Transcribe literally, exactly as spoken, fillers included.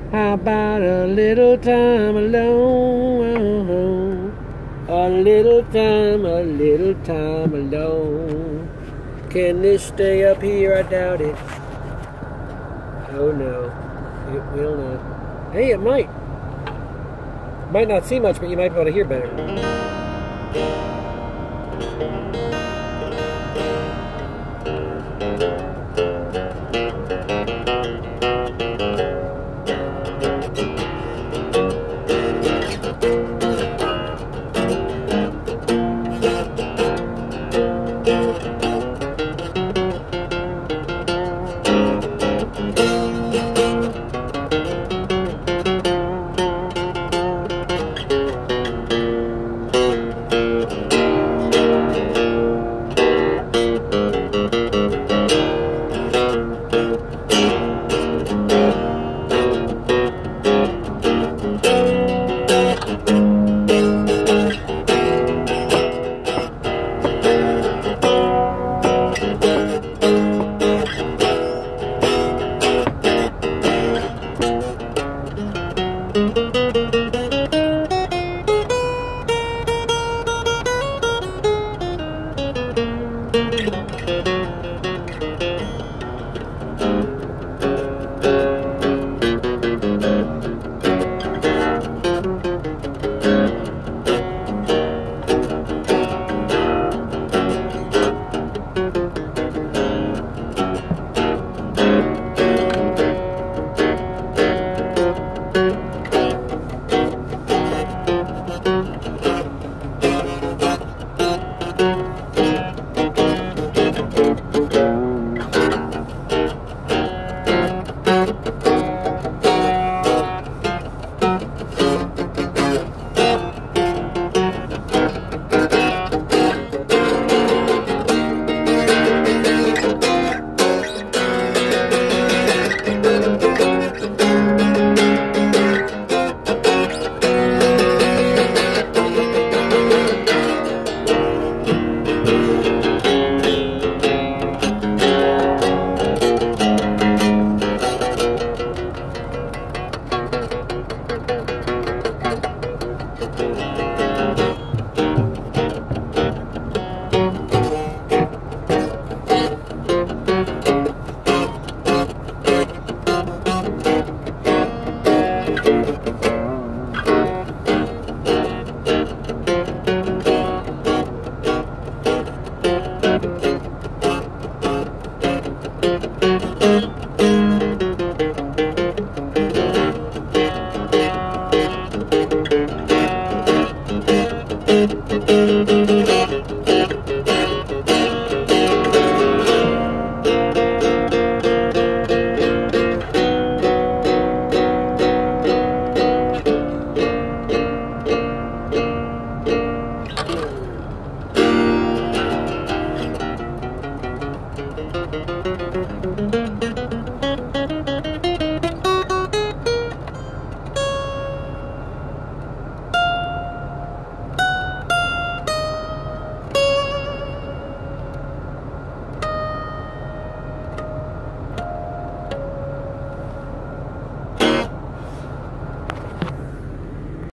How about a little time alone? A little time, a little time alone. Can this stay up here? I doubt it. Oh no, it will not. Hey, it might. Might not see much, but you might be able to hear better. Thank you.